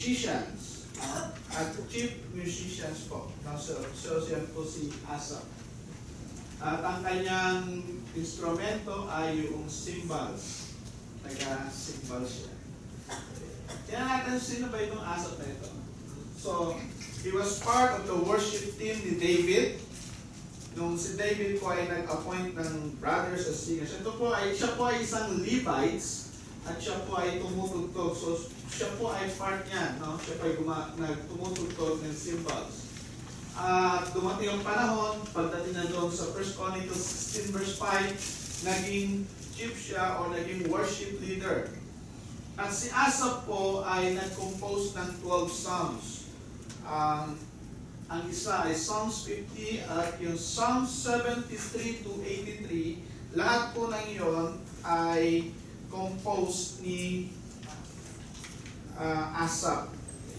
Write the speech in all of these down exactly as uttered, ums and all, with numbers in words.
musicians. Uh, at chief musicians po. So, so siya po si Asaph. At ang kanyang instrumento ay yung cymbals. Taga-cymbals siya. Kaya natin sino ba itong Asaph na ito? So, he was part of the worship team ni David. Nung si David po ay nag-appoint ng brothers as singers. Ito po ay, siya po ay isang Levites at siya po ay tumutugtog. So, siya po ay part niya. No? Siya po ay guma- nagtumutugtog ng cymbals. At uh, dumating ang panahon, pagdating na doon sa First Chronicles sixteen verse five, naging chief siya o naging worship leader. At si Asaph po ay nag-compose ng twelve psalms. Um, ang isa ay Psalms fifty at yung Psalms seventy-three to eighty-three, lahat po ng iyon ay composed ni uh, Asaph.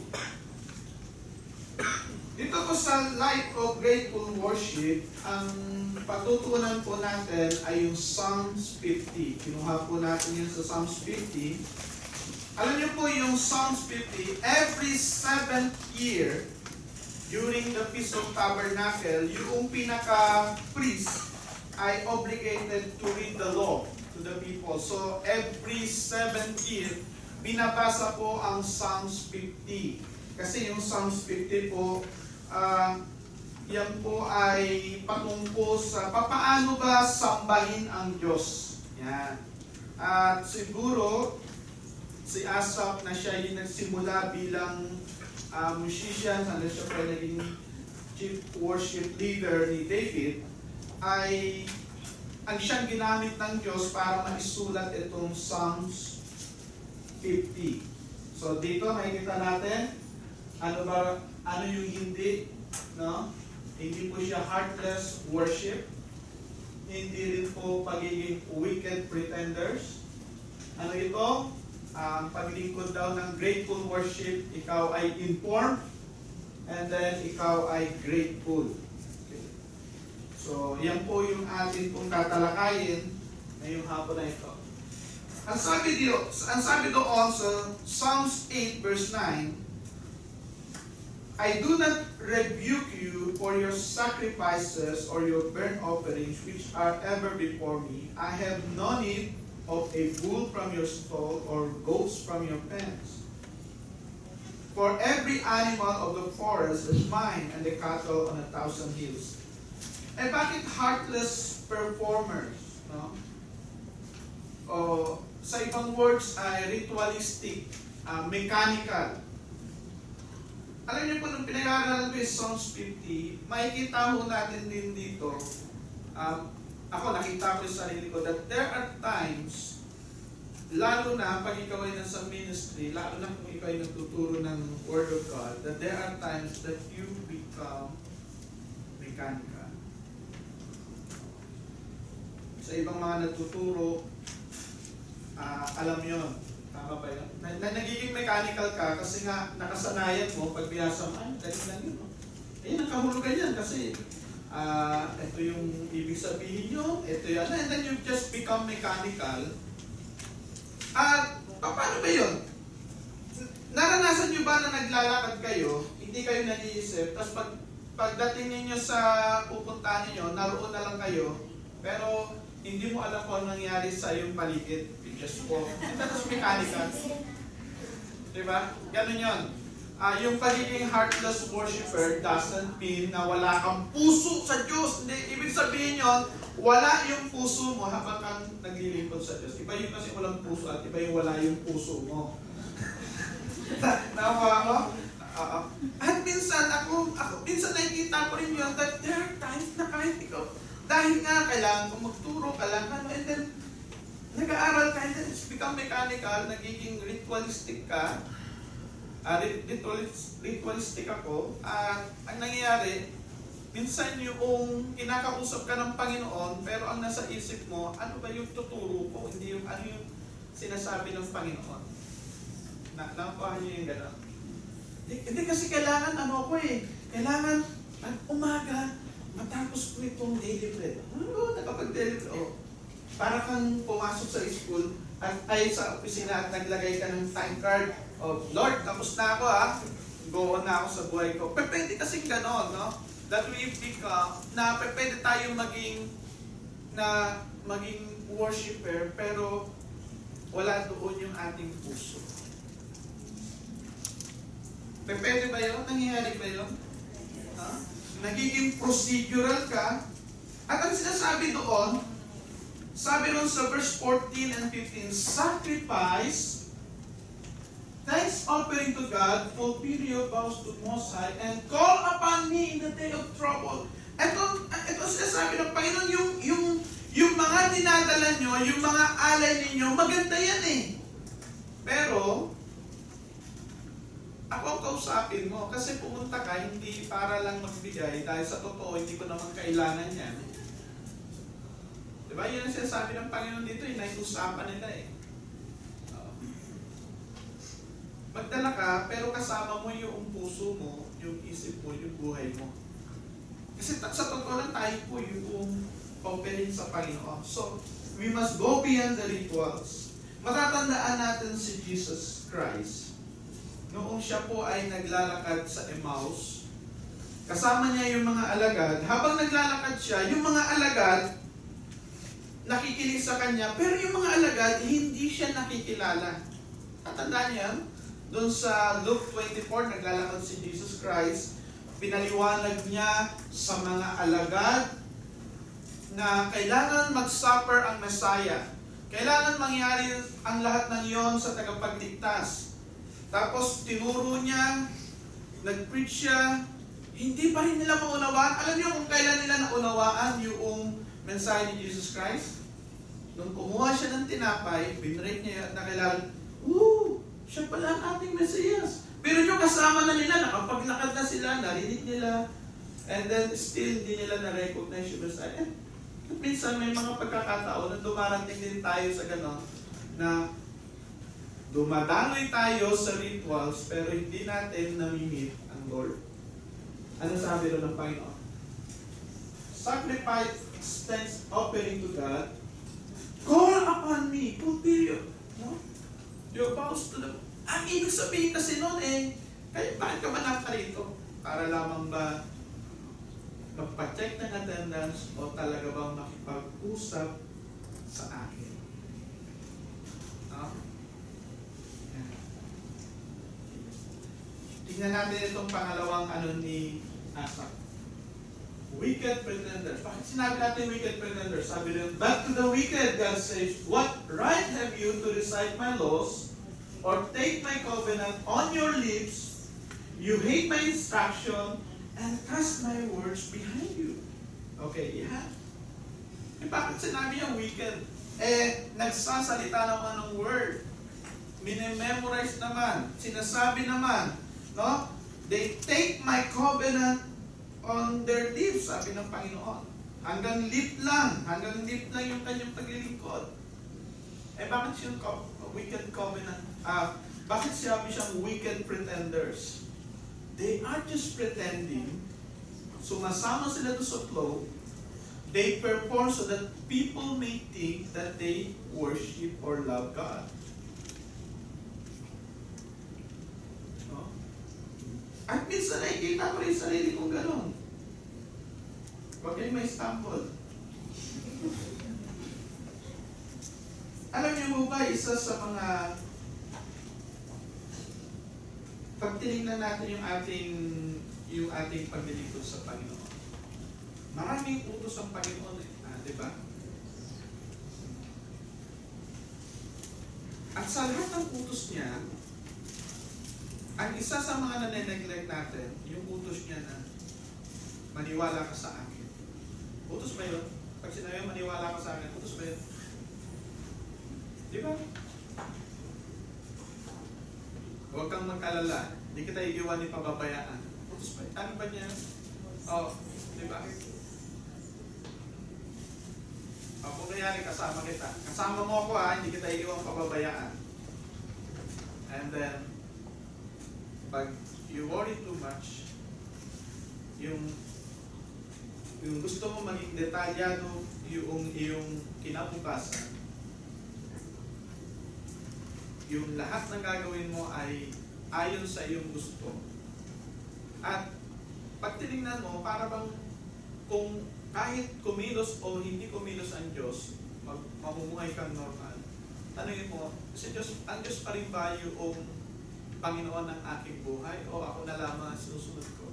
Dito po sa Life of Grateful Worship, ang patutunan po natin ay yung Psalms fifty. Kinuha po natin yun sa Psalms fifty. Alam niyo po yung Psalms fifty, every seventh year, during the Feast of Tabernacle, yung pinaka-priest ay obligated to read the law to the people. So, every seventh year, binabasa po ang Psalms fifty. Kasi yung Psalms fifty po, uh, yan po ay patungkol sa papaano ba sambahin ang Diyos. Yan. At siguro, si Asaph na siya yung nagsimula bilang uh, musician, ano siya pa naging chief worship leader ni David, ay ang siyang ginamit ng Diyos para maisulat itong Psalms fifty. So dito makikita natin ano ba ano yung hindi, no? Hindi po siya heartless worship. Hindi rin po pagiging wicked pretenders. Ano ito? Ang um, paglingkod daw ng grateful worship, ikaw ay informed and then ikaw ay grateful. Okay. So, yan po yung atin pong tatalakayin ngayong hapon na ito. Ang sabi dito, ang sabi doon sa Psalms eight verse nine, I do not rebuke you for your sacrifices or your burnt offerings which are ever before me. I have no need of a bull from your stall or goats from your pens. For every animal of the forest is mine and the cattle on a thousand hills. Eh bakit heartless performers? No? O, sa ibang words ay ritualistic, uh, mechanical. Alam niyo po, nung pinag-aaralan ko yung Psalms fifty, makikita ho natin din dito, um, ako nakita ko yung sarili ko, that there are times, lalo na pag ikaw ay nasa ministry, lalo na kung ikaw ay nagtuturo ng Word of God, that there are times that you become mechanical. Sa ibang mga nagtuturo, uh, alam yon. Tama ba yun? Na, na, nagiging mechanical ka kasi nga nakasanayan mo, pag binasa mo, ay, galing lang yun. No? Eh, nakahulugan yan kasi uh, ito yung ibig sabihin nyo, ito yan. And then you just become mechanical. At uh, paano ba yun? Naranasan nyo ba na naglalakad kayo, hindi kayo nag-iisip, tapos pag, pagdating ninyo sa pupuntahan ninyo, naroon na lang kayo, pero hindi mo alam kung ano nangyari sa iyong paligid. Just po. That's mechanical. Diba? Ganun yun. Uh, yung pagiging heartless worshiper doesn't mean na wala kang puso sa Diyos. Hindi, ibig sabihin yun, wala yung puso mo habang kang naglilingkod sa Diyos. Iba yung kasi walang puso at iba yung wala yung puso mo. Nakuha mo? Uh, at minsan, ako, ako, minsan nakikita ko rin yun that there are times na kahit ikaw, dahil nga kailangan kung magturo ka lang, ano, and then, nag-aaral ka, and then it's become mechanical, nagiging ritualistic ka, uh, ritualis, ritualistic ako, at uh, ang nangyayari, minsan yung kinakausap ka ng Panginoon, pero ang nasa isip mo, ano ba yung tuturo ko, hindi yung ano yung sinasabi ng Panginoon. Na, nakuha niyo yung gano'n. Hindi, hindi kasi kailangan, ano ko eh, kailangan, at umaga, matapos ko itong daily bread. Ano, nakapag-daily bread, oh. Para kang pumasok sa school at ay sa opisina at naglagay ka ng time card. Oh, Lord, tapos na ako ha. Go on na ako sa buhay ko. Pero pwede kasing ganon, no? That we become, na pwede tayong maging, na maging worshiper, pero wala doon yung ating puso. Pwede ba yun? Nangyayari ba yun? Ha? Nagiging procedural ka. At ang sinasabi doon, sabi doon sa verse fourteen and fifteen, sacrifice, thanks offering to God, fulfill your vows to Most High, and call upon me in the day of trouble. Ito, ito sinasabi ng Panginoon, yung, yung, yung mga dinadala nyo, yung mga alay ninyo, maganda yan eh. Pero, ako ang kausapin mo, kasi pumunta ka, hindi para lang magbigay, dahil sa totoo, hindi ko naman kailangan yan. Diba? Yun ang sinasabi ng Panginoon dito, eh, naiusapan nila eh. Magdala ka, pero kasama mo yung puso mo, yung isip mo, yung buhay mo. Kasi sa totoo lang tayo po yung offering sa Panginoon. So, we must go beyond the rituals. Matatandaan natin si Jesus Christ. Noong siya po ay naglalakad sa Emmaus, kasama niya yung mga alagad. Habang naglalakad siya, yung mga alagad, nakikinig sa kanya, pero yung mga alagad, hindi siya nakikilala. At tandaan niya, doon sa Luke twenty-four, naglalakad si Jesus Christ, pinaliwanag niya sa mga alagad na kailangan mag-suffer ang Messiah. Kailangan mangyari ang lahat ng iyon sa tagapagligtas. Tapos tinuro niya, nag-preach siya, hindi pa rin nila maunawaan. Alam niyo kung kailan nila naunawaan yung mensahe ni Jesus Christ? Nung kumuha siya ng tinapay, binrake niya at nakilala, woo! Siya pala ang ating Mesiyas. Pero yung kasama na nila, nakapaglakad na sila, narinig nila, and then still hindi nila na-recognize yung Messiah. At minsan may mga pagkakataon na dumarating din tayo sa ganon, na dumadaloy tayo sa rituals, pero hindi natin namimit ang Lord. Ano sabi rin ng Panginoon? Sacrifice, thanks offering to God, call upon me, fulfill you. No? Your vows to the... Ang ibig sabihin kasi noon eh, kaya bakit ka man rito? Para lamang ba magpa-check ng attendance o talaga bang makipag-usap sa akin? No? Yan. Tingnan natin itong pangalawang ano ni Asaph. Wicked pretenders. Bakit sinabi natin wicked pretenders? Sabi rin, but to the wicked, God says, what right have you to recite my laws or take my covenant on your lips? You hate my instruction and cast my words behind you. Okay, yeah. Eh, bakit sinabi niya wicked? Eh, nagsasalita naman ng word. Minememorize naman. Sinasabi naman. No? They take my covenant on their lips, sabi ng Panginoon. Hanggang lip lang. Hanggang lip lang yung kanyang paglilingkod. Eh, bakit yung wicked covenant? Ah, bakit sabi siyang wicked pretenders? They are just pretending. Sumasama sila doon sa flow. They perform so that people may think that they worship or love God. No? At minsan nakikita ko rin sarili kong gano'n. Huwag kayong may stumble. Alam niyo mo ba, isa sa mga pag tinignan natin yung ating yung ating paglilingkod sa Panginoon. Maraming utos ang Panginoon eh. Ah, di ba? At sa lahat ng utos niya, ang isa sa mga nane-neglect natin, yung utos niya na maniwala ka sa akin. Utos ba yun? Pag sinabi maniwala ka sa akin, utos ba yun? Di ba? Huwag kang magkalala. Hindi kita iiwan ni pababayaan. Utos ba? Ano ba niya? Oo. Oh, di ba? O, kung nangyari, kasama kita. Kasama mo ako ha, hindi kita iiwan pababayaan. And then, pag you worry too much, yung yung gusto mo maging detalyado yung yung kinabukasan, yung lahat ng gagawin mo ay ayon sa iyong gusto. At pag tinignan mo, para bang kung kahit kumilos o hindi kumilos ang Diyos, mag mamumuhay kang normal. Tanungin mo, si Diyos, ang Diyos pa rin ba yung Panginoon ng aking buhay o ako na lamang ang sinusunod ko?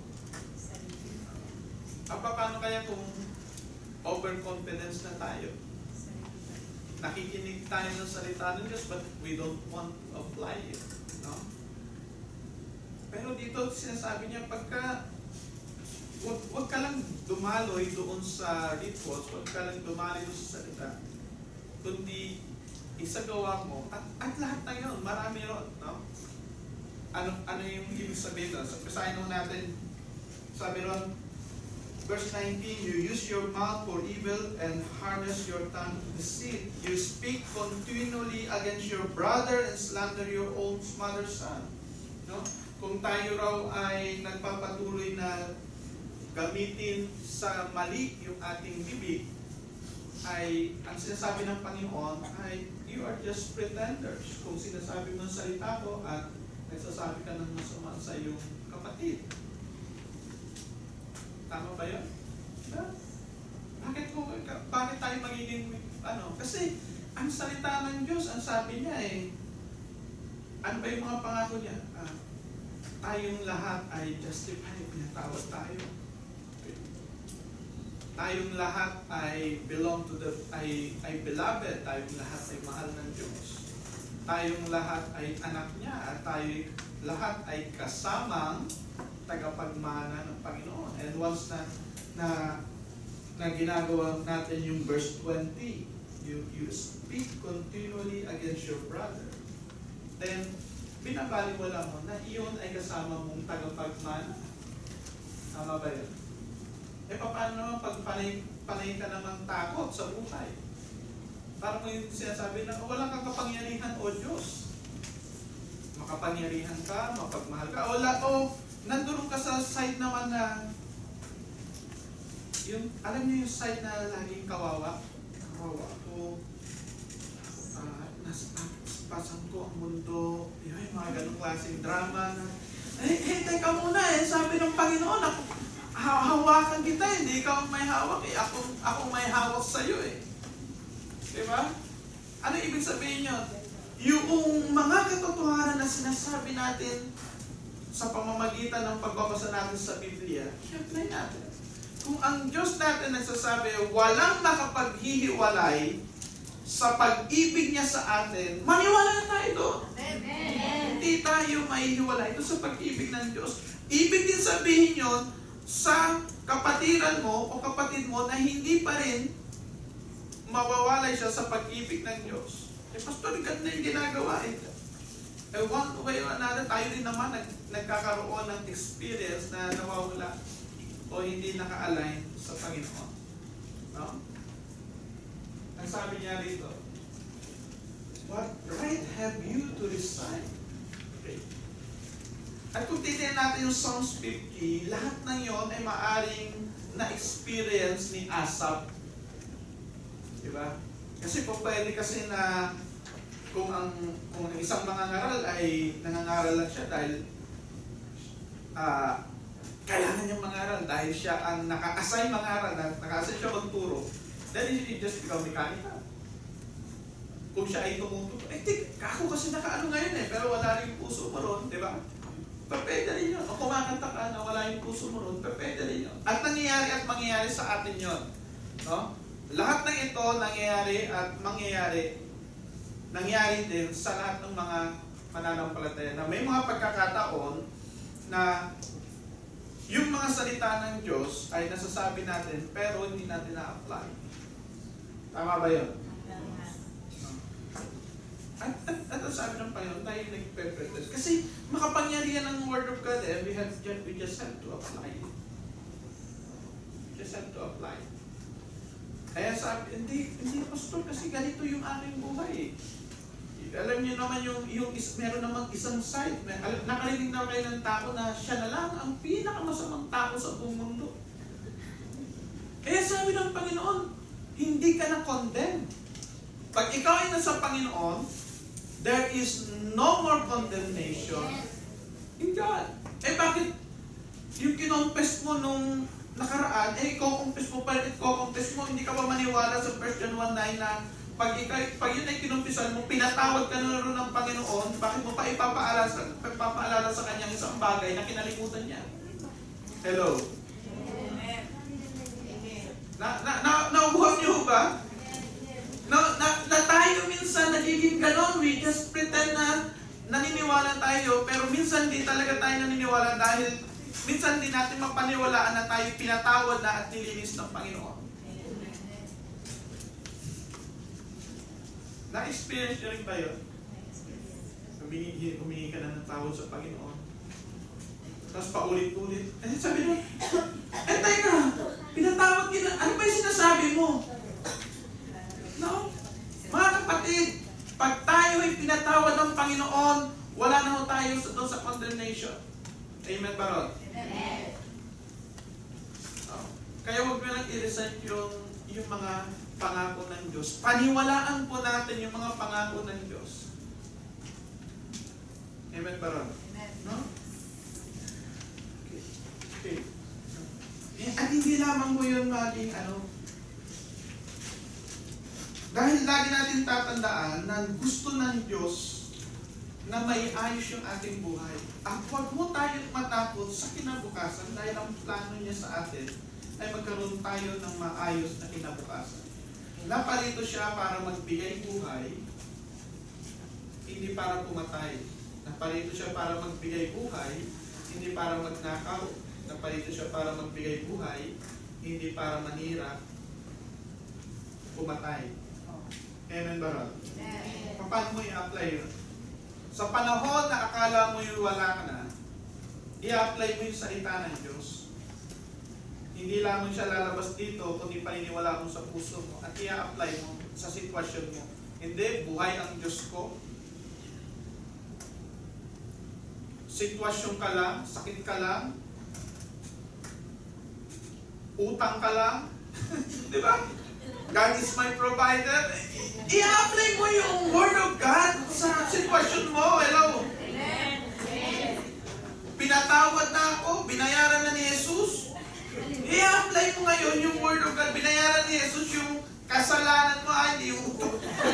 At paano kaya kung overconfidence na tayo? Nakikinig tayo ng salita ng Diyos but we don't want to apply it. No? Pero dito sinasabi niya, pagka Huwag, huwag ka lang dumaloy doon sa rituals, huwag ka lang dumaloy doon sa salita, kundi isagawa mo, at, at lahat na yun, marami ron, no? Ano, ano yung ibig sabihin doon? So, basahin mo natin, sabi ron, verse nineteen, you use your mouth for evil and harness your tongue to deceit. You speak continually against your brother and slander your own mother's son. No? Kung tayo raw ay nagpapatuloy na gamitin sa mali yung ating bibig, ay ang sinasabi ng Panginoon ay you are just pretenders. Kung sinasabi mo ng salita ko at nagsasabi ka ng masama sa iyong kapatid. Tama ba yun? Diba? Bakit, ko, bakit tayo magiging ano? Kasi ang salita ng Diyos, ang sabi niya eh, ano ba yung mga pangako niya? Ah, tayong lahat ay justified, pinatawad tayo. Tayong lahat ay belong to the, ay, ay beloved, tayong lahat ay mahal ng Diyos. Tayong lahat ay anak niya, at tayo lahat ay kasamang tagapagmana ng Panginoon. And once na, na, na ginagawa natin yung verse twenty, you, you speak continually against your brother, then binabaliwala mo na iyon ay kasama mong tagapagmana. Tama ba yun? Eh, paano naman pag panay, panay ka namang takot sa buhay? Parang mo yung sinasabi na, walang kang kapangyarihan o Diyos. Makapangyarihan ka, mapagmahal ka, o, la, o nandun ka sa side naman na, yung, alam niyo yung side na laging kawawa? Kawawa ko, uh, nasa pasan ko ang mundo, yun, yung mga ganong klaseng drama na, eh, eh, teka muna eh, sabi ng Panginoon, ako, hawakan kita, hindi ikaw ang may hawak eh. Ako, ako may hawak sa'yo eh. Diba? Ano ibig sabihin nyo? Yung mga katotohanan na sinasabi natin sa pamamagitan ng pagbabasa natin sa Biblia, i-apply natin. Kung ang Diyos natin nagsasabi, walang makapaghihiwalay sa pag-ibig niya sa atin, maniwala na tayo doon. Amen. Hindi tayo mahihiwalay doon sa pag-ibig ng Diyos. Ibig din sabihin yun, sa kapatiran mo o kapatid mo na hindi pa rin mawawalay siya sa pag-ibig ng Diyos. Eh, pastor, ganda yung ginagawa eh. Eh, one way or another, tayo rin naman nag, nagkakaroon ng experience na nawawala o hindi naka-align sa Panginoon. No? Ang sabi niya rito, what right have you to resign? Okay. At kung titignan natin yung Psalms fifty, lahat ng yon ay maaring na-experience ni Asaph. Diba? Kasi po pwede kasi na kung ang kung ang isang mangangaral ay nangangaral lang siya dahil uh, kailangan niyang mangaral dahil siya ang naka-assign mangaral, naka-assign siya magturo, then he just become mechanical. Kung siya ay tumuturo, eh tik, ako kasi nakaano ngayon eh, pero wala rin puso mo ron, di ba? Pwede rin yun. O kumakanta ka na wala yung puso mo ron, pwede rin yun. At nangyayari at mangyayari sa atin yun. No? Lahat ng ito nangyayari at mangyayari, nangyayari din sa lahat ng mga mananampalataya na may mga pagkakataon na yung mga salita ng Diyos ay nasasabi natin pero hindi natin na-apply. Tama ba yun? At, at, at ang sabi ng Panginoon, tayo nag-practice. Kasi makapangyarihan ng Word of God eh, we, have, we just have to apply it. We just have to apply it. Kaya sabi, hindi, hindi pastor kasi ganito yung aking buhay eh. Alam niyo naman yung, yung is, meron namang isang side. May, alam, nakarinig na kayo ng tao na siya na lang ang pinakamasamang tao sa buong mundo. Kaya sabi ng Panginoon, hindi ka na condemn. Pag ikaw ay nasa Panginoon, there is no more condemnation in God. Eh bakit yung kinompes mo nung nakaraan, eh iko-confess mo pa rin, iko-confess mo, hindi ka ba maniwala sa First John one nine na pag, ikay, pag yun ay kinumpisan mo, pinatawad ka na rin ng Panginoon, bakit mo pa ipapaalala sa, ipapaalala sa kanyang isang bagay na kinalimutan niya? Hello? Na, na, na, naubuhan niyo ba? Na, na, na tayo minsan nagiging ganon, we just pretend na naniniwala tayo, pero minsan di talaga tayo naniniwala dahil minsan di natin mapaniwalaan na tayo pinatawad na at nilinis ng Panginoon. Na-experience nyo rin ba yun? Humingi, humingi ka na ng tawad sa Panginoon. Tapos paulit-ulit. Eh sabi mo, eh teka, pinatawad kita. Ano ba yung sinasabi mo? No? Mga kapatid, pag tayo ay pinatawad ng Panginoon, wala na ho tayo sa, doon sa condemnation. Amen ba ron? Amen. Oh. Kaya huwag mo lang i-recite yung, yung mga pangako ng Diyos. Paniwalaan po natin yung mga pangako ng Diyos. Amen ba ron? Amen. No? Okay. Okay. At hindi lamang mo yun maging ano, dahil lagi natin tatandaan na gusto ng Diyos na may ayos yung ating buhay. At huwag mo tayong matakot sa kinabukasan dahil ang plano niya sa atin ay magkaroon tayo ng maayos na kinabukasan. Naparito siya para magbigay buhay, hindi para pumatay. Naparito siya para magbigay buhay, hindi para magnakaw. Naparito siya para magbigay buhay, hindi para manira, pumatay. Amen ba ron? Paano mo i-apply yun? Sa panahon na akala mo yung wala ka na, i-apply mo yung salita ng Diyos. Hindi lamang siya lalabas dito, kundi paniniwala mo sa puso mo at i-apply mo sa sitwasyon mo. Hindi, buhay ang Diyos ko. Sitwasyon ka lang, sakit ka lang, utang ka lang, di ba? God is my provider. I-apply mo yung Word of God sa sitwasyon mo. Hello? Pinatawad na ako, binayaran na ni Jesus. I-apply mo ngayon yung Word of God. Binayaran ni Jesus yung kasalanan mo. Ay, hindi yung utang.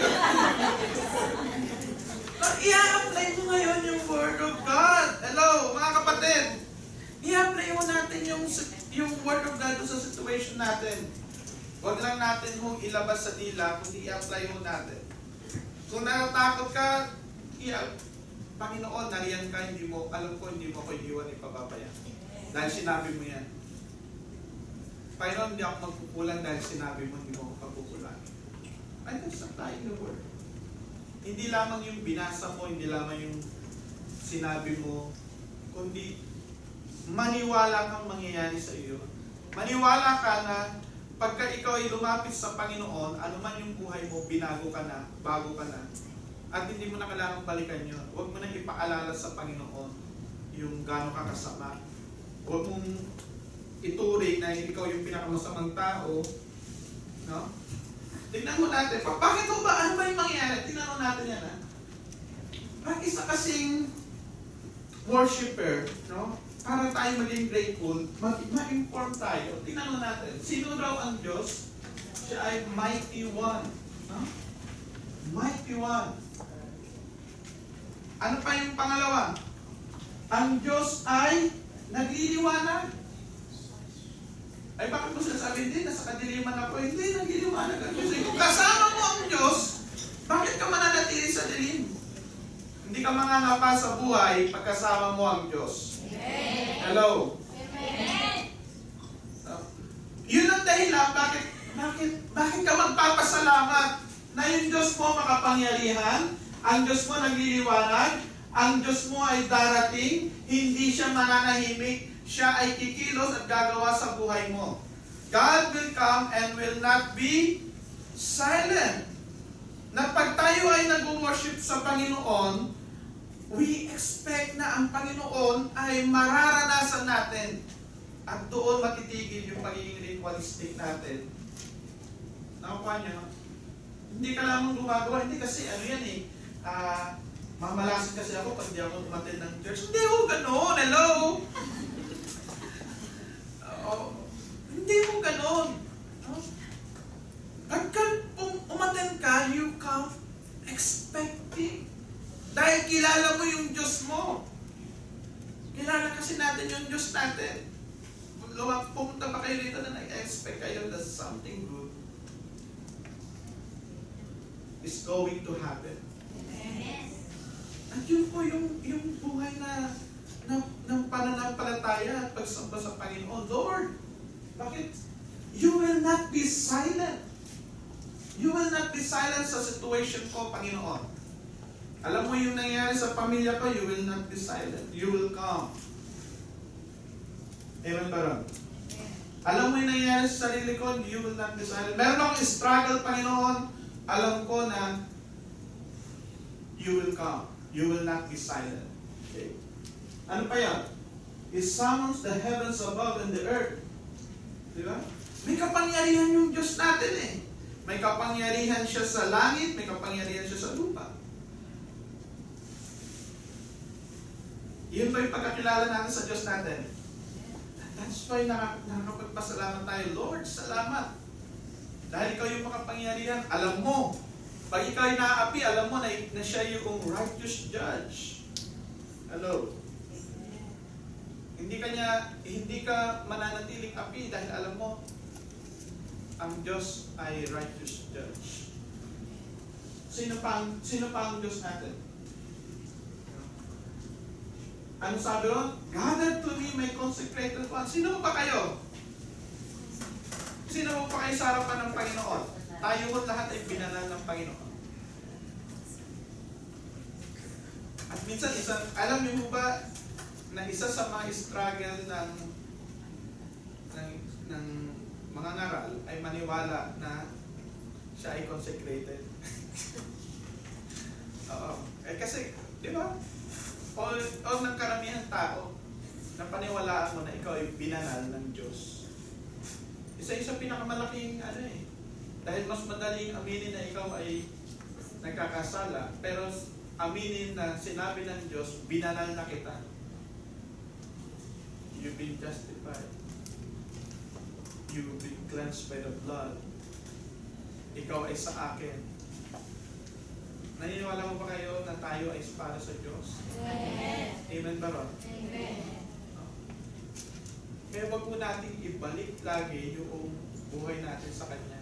I-apply mo ngayon yung Word of God. Hello, mga kapatid. I-apply mo natin yung, yung Word of God sa situation natin. Huwag lang natin kung ilabas sa dila, kundi i-apply mo natin. Kung natatakot ka, i- Panginoon, nariyan ka, hindi mo, alam ko, hindi mo ako iiwan, ipababaya. Dahil sinabi mo yan. Panginoon, hindi ako magkukulang dahil sinabi mo, hindi mo ako pagkukulang. I just apply the word. Hindi lamang yung binasa mo, hindi lamang yung sinabi mo, kundi maniwala kang mangyayari sa iyo. Maniwala ka na pagka ikaw ay lumapit sa Panginoon, ano man yung buhay mo, binago ka na, bago ka na. At hindi mo na kailangang balikan yun. Huwag mo na ipaalala sa Panginoon yung gano'n ka kasama. Huwag mong ituring na ikaw yung pinakamasamang tao. No? Tignan mo natin. Bakit mo ba? Ano ba yung mangyayari? Tignan mo natin yan. Ha? Ang isa kasing worshiper, no? Para tayo maging grateful, ma-inform tayo. Tingnan mo natin, sino raw ang Diyos? Siya ay mighty one. No? Mighty one. Ano pa yung pangalawa? Ang Diyos ay nagliliwanag. Ay bakit mo sinasabi, hindi, nasa kadiliman ako. Hindi, nagliliwanag ang Diyos. Kung kasama mo ang Diyos, bakit ka mananatili sa dilim? Hindi ka mangangapa sa buhay pagkasama mo ang Diyos. Hello? Amen. So, yun ang dahilan bakit, bakit, bakit ka magpapasalamat na yung Diyos mo makapangyarihan, ang Diyos mo nagliliwanag, ang Diyos mo ay darating, hindi siya mananahimik, siya ay kikilos at gagawa sa buhay mo. God will come and will not be silent. Na pag tayo ay nag-worship sa Panginoon, we expect na ang Panginoon ay mararanasan natin at doon matitigil yung pagiging ritualistic natin. Nakuha niyo? Hindi ka lamang gumagawa, hindi kasi ano yan eh. ah, mamalasin kasi ako pag di ako umattend ng church. Hindi mo ganun, hello? Oo. Hindi mo ganun. No? Pagka um, umattend ka, you come expecting. Dahil kilala mo yung Diyos mo. Kilala kasi natin yung Diyos natin. Lumang pumunta pa kayo rito na nag-expect kayo that something good is going to happen. Yes. At yun po yung, yung buhay na, na ng pananampalataya at pagsamba sa Panginoon. Lord, bakit? You will not be silent. You will not be silent sa situation ko, Panginoon. Alam mo yung nangyari sa pamilya ko, you will not be silent. You will come. Amen ba ron? Alam mo yung nangyari sa sarili ko, you will not be silent. Meron akong struggle, Panginoon. Alam ko na you will come. You will not be silent. Okay. Ano pa yan? He summons the heavens above and the earth. Di ba? May kapangyarihan yung Diyos natin eh. May kapangyarihan siya sa langit, may kapangyarihan siya sa lupa. Yun ba yung pagkakilala natin sa Diyos natin? That's why nakakapagpasalamat tayo. Lord, salamat. Dahil ikaw yung makapangyarihan, alam mo. Pag ikaw ay naaapi, alam mo na, na siya yung righteous judge. Hello? Hindi ka niya, hindi ka mananatiling api dahil alam mo, ang Diyos ay righteous judge. Sino pa ang, sino pa ang Diyos natin? Ano sabi ron? Gather to me my consecrated ones. Sino pa kayo? Sino mo pa kayo sa harapan ng Panginoon? Tayo mo lahat ay binanal ng Panginoon. At minsan, isa, alam niyo ba na isa sa mga struggle ng, ng, ng mga ngaral ay maniwala na siya ay consecrated. Oo. Eh kasi, di ba? O, o ng karamihan tao na paniwalaan mo na ikaw ay binanal ng Diyos. Isa-isa pinakamalaking ano eh. Dahil mas madaling aminin na ikaw ay nagkakasala, pero aminin na sinabi ng Diyos, binanal na kita. You've been justified. You've been cleansed by the blood. Ikaw ay sa akin. Naniniwala mo ba kayo na tayo ay para sa Diyos? Yes. Amen ba ron? Amen. Kaya wag po natin ibalik lagi yung buhay natin sa Kanya.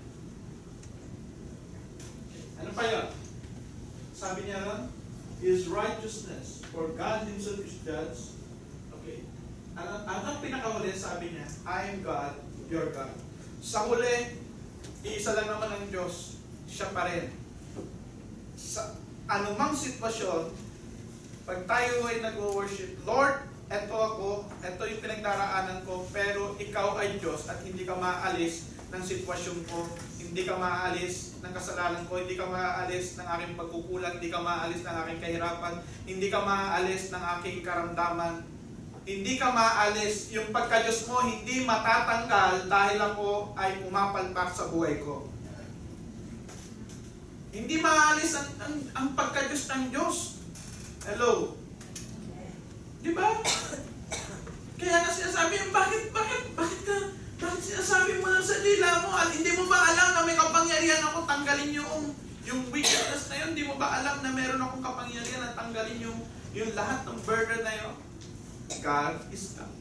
Ano pa yun? Sabi niya ron, His righteousness, for God Himself is judge. Okay. Ano, ano ang pinakahuli? Sabi niya, I am God, your God. Sa huli, iisa lang naman ang Diyos, siya pa rin. Sa anumang sitwasyon, pag tayo ay nag-worship, Lord, eto ako, eto yung pinagdaraanan ko, pero ikaw ay Diyos at hindi ka maaalis ng sitwasyon ko, hindi ka maaalis ng kasalanan ko, hindi ka maaalis ng aking pagkukulang, hindi ka maaalis ng aking kahirapan, hindi ka maaalis ng aking karamdaman, hindi ka maaalis, yung pagka-Diyos mo hindi matatanggal dahil ako ay umapalpak sa buhay ko. Hindi maaalis ang, ang, ang pagka-Diyos ng Diyos. Hello? Di ba? Kaya nga sinasabi, bakit, bakit, bakit ka, bakit sinasabi mo lang sa dila mo at hindi mo ba alam na may kapangyarihan ako tanggalin yung, yung wickedness na yun? Hindi mo ba alam na meron akong kapangyarihan na tanggalin yung, yung lahat ng burden na yun? God is God.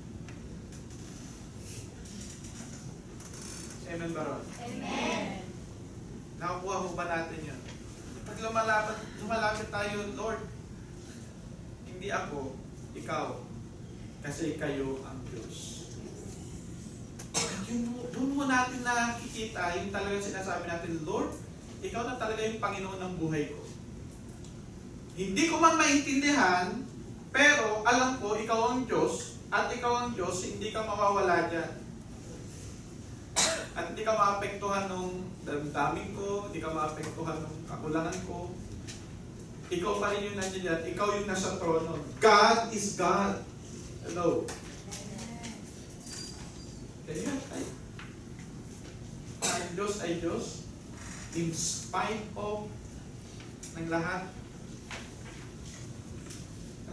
Amen ba ron? Amen. Nakakuha mo ba natin yun? Pag lumalapit, lumalapit tayo, Lord, hindi ako, ikaw, kasi kayo ang Diyos. Yung, doon mo natin nakikita, yung talagang sinasabi natin, Lord, ikaw na talaga yung Panginoon ng buhay ko. Hindi ko man maintindihan, pero alam ko, ikaw ang Diyos, at ikaw ang Diyos, hindi ka mawawala dyan. At hindi ka maapektuhan ng damdamin ko, hindi ka maapektuhan ng kakulangan ko. Ikaw pa rin yung nandiyan yan, ikaw yung nasa trono. God is God. Hello. Kaya ay, ang Diyos ay Diyos, in spite of ng lahat,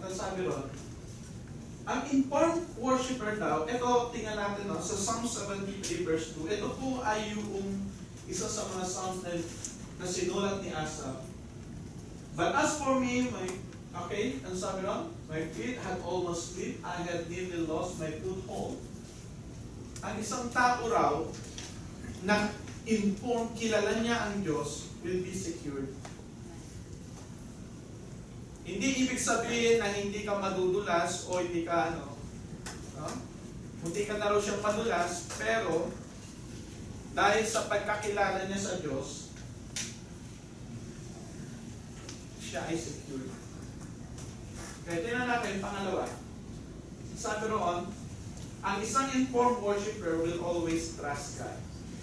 Ang sabi ron, ang informed worshiper daw, ito tingnan natin no, sa Psalm seventy-three verse two, ito po ay yung isa sa mga psalms na, na sinulat ni Asaph. But as for me, my, okay, ang sabi ron, my feet had almost slipped, I had nearly lost my foothold. Ang isang tao raw, na informed, kilala niya ang Diyos, will be secured. Hindi ibig sabihin na hindi ka madudulas o hindi ka ano, no? Hindi ka na raw siyang madulas, pero dahil sa pagkakilala niya sa Diyos, siya ay secure. Kaya tingnan natin, pangalawa. Sabi roon, ang isang informed worshiper will always trust God.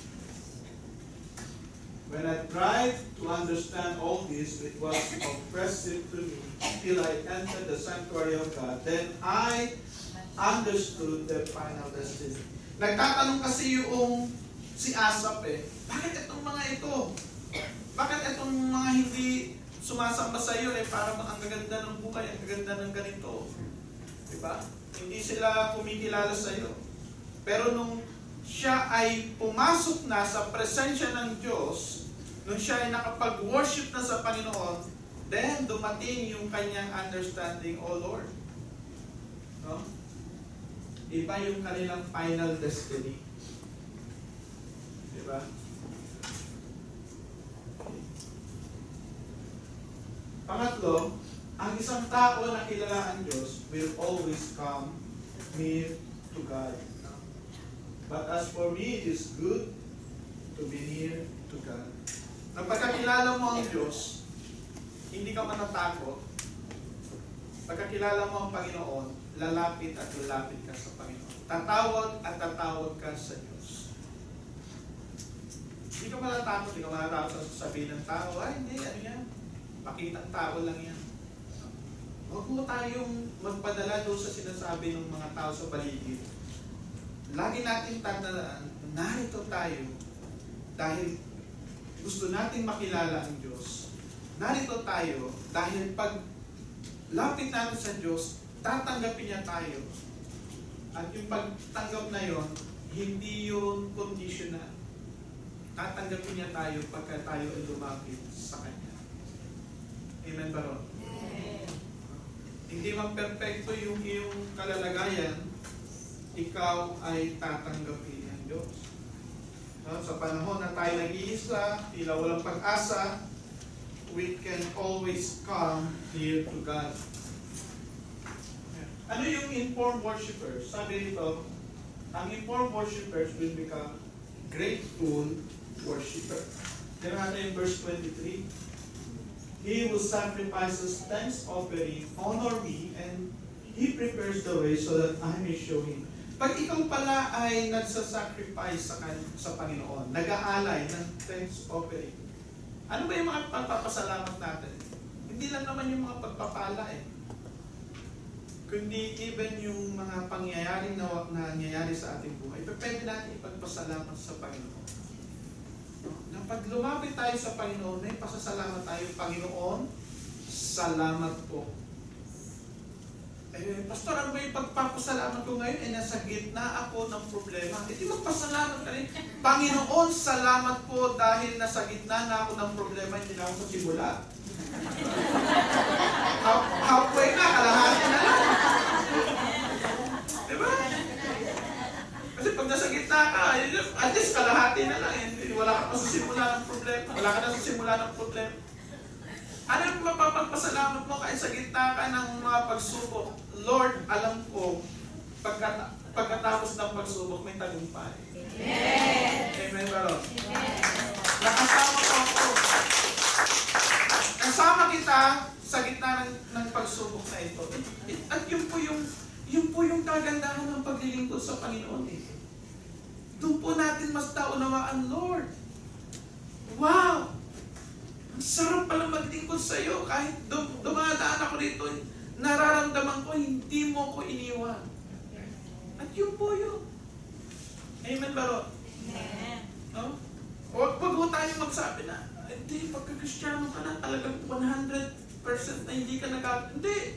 When I tried to understand all this, it was oppressive to me till I entered the sanctuary of God. Then I understood the final destiny. Nagtatanong kasi yung si Asaph eh, bakit itong mga ito? Bakit itong mga hindi sumasamba sa iyo eh, parang ang gaganda ng buhay, ang gaganda ng ganito. Diba? Hindi sila kumikilala sa iyo. Pero nung siya ay pumasok na sa presensya ng Diyos, nung siya ay nakapag-worship na sa Panginoon, then dumating yung kanyang understanding, oh Lord. No? Iba yung kanilang final destiny. Diba? Pangatlo, ang isang tao na kilala ang Diyos will always come near to God. But as for me, it is good to be near to God. Nang pagkakilala mo ang Diyos, hindi ka matatakot. Pagkakilala mo ang Panginoon, lalapit at lalapit ka sa Panginoon. Tatawag at tatawag ka sa Diyos. Hindi ka matatakot, hindi ka matatakot sa sabihin ng tao, ay hindi, ano yan? Makitang tao lang yan. Huwag mo tayong magpadala doon sa sinasabi ng mga tao sa paligid. Lagi natin tatandaan, narito tayo dahil gusto nating makilala ang Diyos. Narito tayo dahil pag lapit natin sa Diyos, tatanggapin niya tayo. At yung pagtanggap na yon, hindi yun conditional. Tatanggapin niya tayo pagka tayo ay lumapit sa Kanya. Amen ba ron? Amen. Hindi man perfecto yung iyong kalalagayan, ikaw ay tatanggapin ng Diyos. No? Sa panahon na tayo nag-iisa, tila walang pag-asa, we can always come near to God. Ano yung informed worshipers? Sabi dito, ang informed worshipers will become grateful worshiper. Tira natin yung verse twenty-three. He who sacrifices thanks offering, honor me, and He prepares the way so that I may show Him. Pag ikaw pala ay nagsasacrifice sa, sa Panginoon, nag-aalay ng thanks offering, ano ba yung mga pagpapasalamat natin? Hindi lang naman yung mga pagpapala eh. Kundi even yung mga pangyayaring na nangyayari sa ating buhay, pwede natin ipagpasalamat sa Panginoon. Na pag lumapit tayo sa Panginoon, may pasasalamat tayo, Panginoon, salamat po. Eh, Pastor, ano ba yung pagpapasalamat ko ngayon? Eh, nasa gitna ako ng problema. Eh, di magpasalamat ka rin. Panginoon, salamat po dahil nasa gitna na ako ng problema, hindi na ako sa simula. Halfway na, kalahati na lang. Diba? Kasi pag nasa gitna ka, at least kalahati na lang. Wala ka pa sa simula ng problema. Wala ka na sa simula ng problema. Ano yung mapapagpasalamat mo kahit sa gitna ka ng mga pagsubok? Lord, alam ko, pagkat pagkatapos ng pagsubok, may tagumpay. Amen. Amen ba ron? Amen. Nakasama ko ako. Kasama kita sa gitna ng, ng pagsubok na ito. At yun po yung, yun po yung kagandahan ng paglilingkod sa Panginoon. Eh. Doon po natin mas taunawaan, Lord. Wow! Ang sarap pala maglingkod sa iyo. Kahit dum dumadaan ako dito, nararamdaman ko, hindi mo ko iniwan. At yun po yun. Amen ba ron? Amen. No? O wag mo tayo magsabi na, hindi, pagka-Kristiyano ka na, talagang one hundred percent na hindi ka nag- Hindi.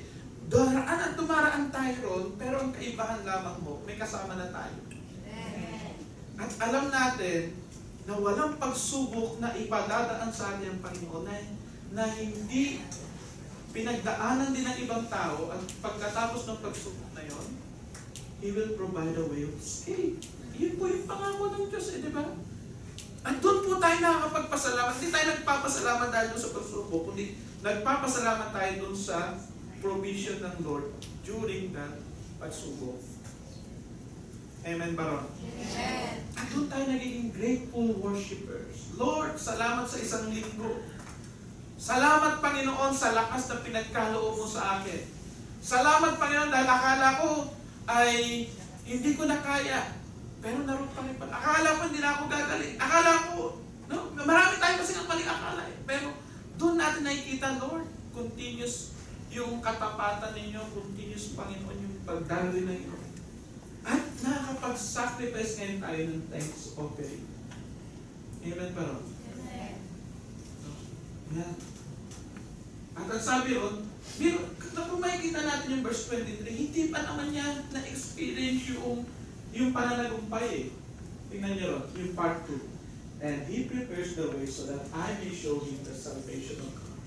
daraan at dumaraan tayo ron, pero ang kaibahan lamang mo, may kasama na tayo. At alam natin na walang pagsubok na ipadadaan sa atin ang Panginoon na, na hindi pinagdaanan din ng ibang tao at pagkatapos ng pagsubok na yon, He will provide a way of escape. Yun po yung pangako ng Diyos, eh, di ba? At doon po tayo nakakapagpasalamat. Hindi tayo nagpapasalamat dahil doon sa pagsubok, kundi nagpapasalamat tayo doon sa provision ng Lord during that pagsubok. Amen ba ron? Amen. At doon tayo nagiging grateful worshipers. Lord, salamat sa isang linggo. Salamat, Panginoon, sa lakas na pinagkaloob mo sa akin. Salamat, Panginoon, dahil akala ko ay hindi ko na kaya. Pero naroon pa rin pala. Akala ko hindi na ako gagaling. Akala ko, no? Marami tayo kasi ng maling akala eh. Pero doon natin nakikita, Lord, continuous yung katapatan ninyo, continuous, Panginoon, yung pagdaloy na inyo. At nakakapag-sacrifice ngayon tayo ng thanks offering. Amen pa ron? Amen. Yan. At ang sabi ron, kung makikita natin yung verse twenty-three, hindi pa naman niya na-experience yung, yung pananagumpay eh. Tingnan niyo ron, yung part two. And He prepares the way so that I may show Him the salvation of God.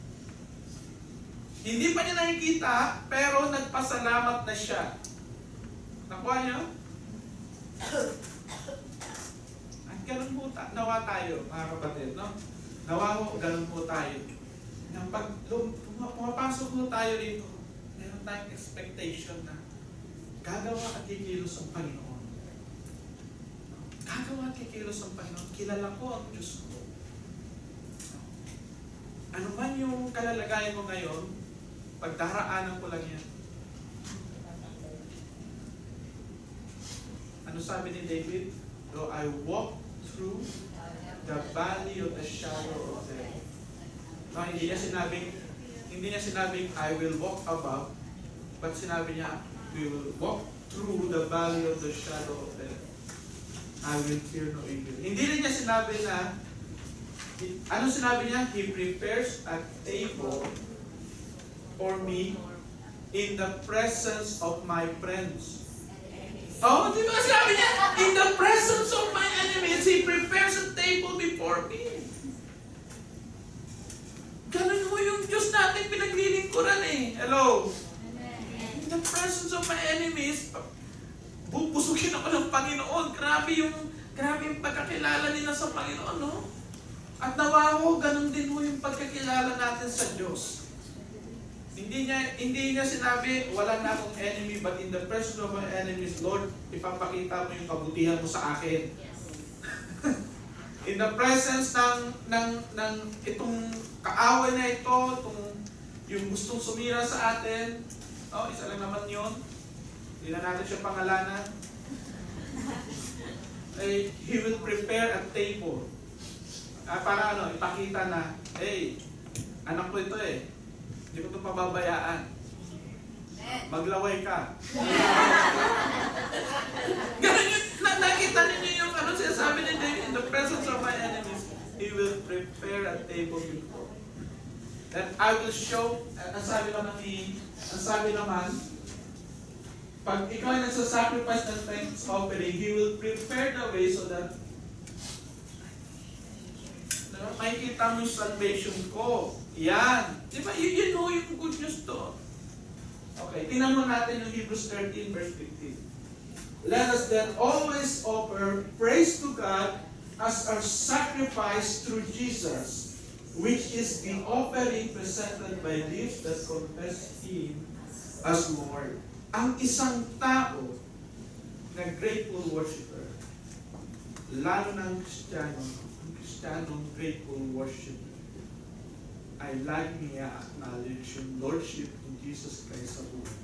Hindi pa niya nakikita, pero nagpasalamat na siya. Nakuha niyo? At ganun po, ta- nawa tayo, mga kapatid, no? Nawa ho, ganun po tayo. Na pag lum- pumapasok po tayo rito, meron tayong expectation na gagawa at kikilos ang Panginoon. Gagawa at kikilos ang Panginoon. Kilala ko ang Diyos ko. Ano man yung kalalagayan mo ngayon, pagdaraanan ko lang yan. Ano sabi ni David? Though I walk through the valley of the shadow of death. No, hindi niya sinabing, hindi niya sinabing, I will walk above, but sinabi niya, we will walk through the valley of the shadow of death. I will fear no evil. Hindi rin niya sinabi na, ano sinabi niya? He prepares a table for me in the presence of my friends. Oh, di ba sabi niya? In the presence of my enemies, He prepares a table before me. Ganun mo yung Diyos natin pinaglilingkuran eh. Hello? In the presence of my enemies, bubusugin ako ng Panginoon. Grabe yung, grabe yung pagkakilala nila sa Panginoon, no? At nawa ko, ganun din mo yung pagkakilala natin sa Diyos. Hindi niya, hindi niya sinabi, wala na akong enemy, but in the presence of my enemies, Lord, ipapakita mo yung kabutihan mo sa akin. Yes. In the presence ng, ng, ng itong kaaway na ito, itong, yung gustong sumira sa atin, oh, isa lang naman yun, hindi na natin siya pangalanan, eh, He will prepare a table. Ah, para ano, ipakita na, hey, anak ko ito eh, hindi ko ito pababayaan. Maglaway ka. Ganun yun, na, nakita ninyo yung ano sinasabi ni David, in the presence of my enemies, He will prepare a table before. That I will show, uh, ang sabi naman ni, ang sabi naman, pag ikaw ay nagsasacrifice ng thanks offering, He will prepare the way so that no, makikita mo yung salvation ko. Yan. Di ba? Yun, yun o, yung good news to. Okay, tingnan mo natin yung Hebrews thirteen verse fifteen. Let us then always offer praise to God as our sacrifice through Jesus, which is the offering presented by lips that confess Him as Lord. Ang isang tao na grateful worshiper, lalo ng Kristiyano, ang Kristiyanong grateful worshiper, ay lagi niya acknowledge yung Lordship ni Jesus Christ sa buhay.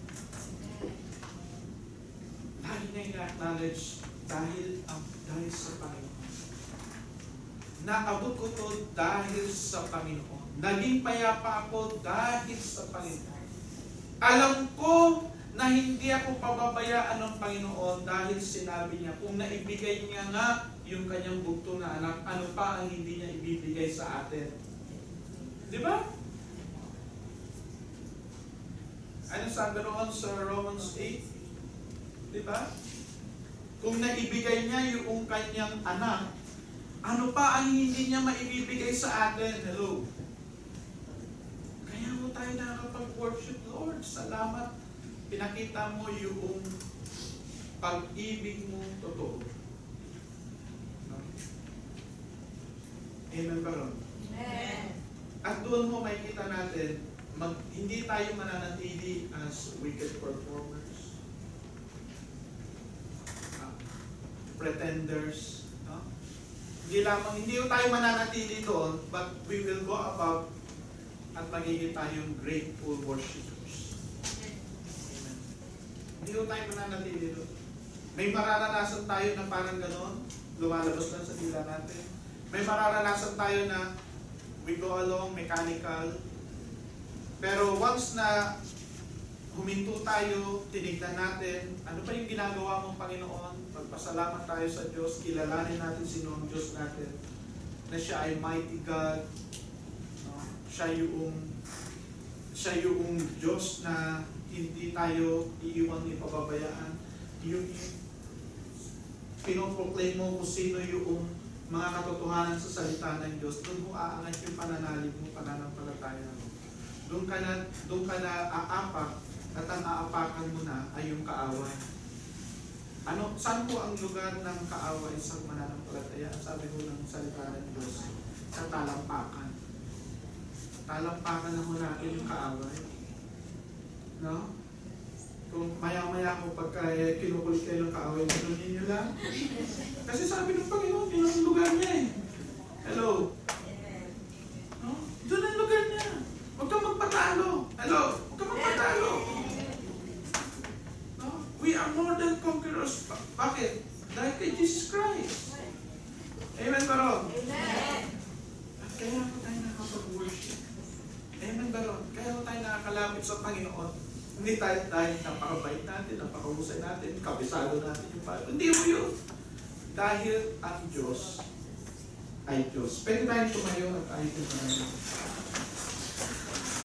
Lagi niya i-acknowledge dahil, ang dahil sa Panginoon. Naabot ko to dahil sa Panginoon. Naging payapa ako dahil sa Panginoon. Alam ko na hindi ako pababayaan ng Panginoon dahil sinabi niya, kung naibigay niya nga yung kanyang bugto na anak, ano pa ang hindi niya ibibigay sa atin? Di ba? Ano sabi roon sa Romans eight? Diba? Kung naibigay niya yung kanyang anak, ano pa ang hindi niya maibibigay sa atin? Hello? Kaya mo tayo nakakapag-worship, Lord. Salamat. Pinakita mo yung pag-ibig mo totoo. No? Amen ba ron? Amen. At doon mo makikita natin, mag, hindi tayo mananatili as wicked performers, uh, pretenders. No? Hindi lamang, hindi tayo mananatili doon, but we will go about at magiging tayong grateful worshipers. Amen. Hindi tayo mananatili doon. May mararanasan tayo na parang gano'n, lumalabas lang sa dila natin. May mararanasan tayo na we go along, mechanical. Pero once na huminto tayo, tinignan natin, ano ba yung ginagawa mong Panginoon? Magpasalamat tayo sa Diyos, kilalanin natin sino ang Diyos natin, na siya ay mighty God, no? Siya yung, siya yung Diyos na hindi tayo iiwan ni pababayaan. Yung pinoproclaim mo kung sino yung mga katotohanan sa salita ng Diyos, doon mo aangat yung pananalig mo, pananampalataya mo. Doon ka na, doon ka na aapak, at ang aapakan mo na ay yung kaaway. Ano, saan po ang lugar ng kaaway sa mananampalataya? Sabi ko ng salita ng Diyos, sa talampakan. Talampakan na ho natin yung kaaway. No? Kung maya-maya ko pagka kinukulit kayo ng kaaway, gano'n ninyo lang. Kasi sabi ng Panginoon, yun ang lugar niya eh. Hello? No? Doon ang lugar niya. Huwag kang magpatalo. Hello? Huwag kang magpatalo. No? We are more than conquerors. Ba- bakit? Dahil kay Jesus Christ. Amen ba ron? Amen. At kaya ako tayo nakapag-worship. Amen ba ron? Kaya ako tayo nakakalapit sa Panginoon. Hindi tayo dahil napakabait natin, napakahusay natin, kabisado natin yung Bible. Hindi mo yun. Dahil ang Diyos ay Diyos. Pwede tayong tumayo at ayaw tumayo.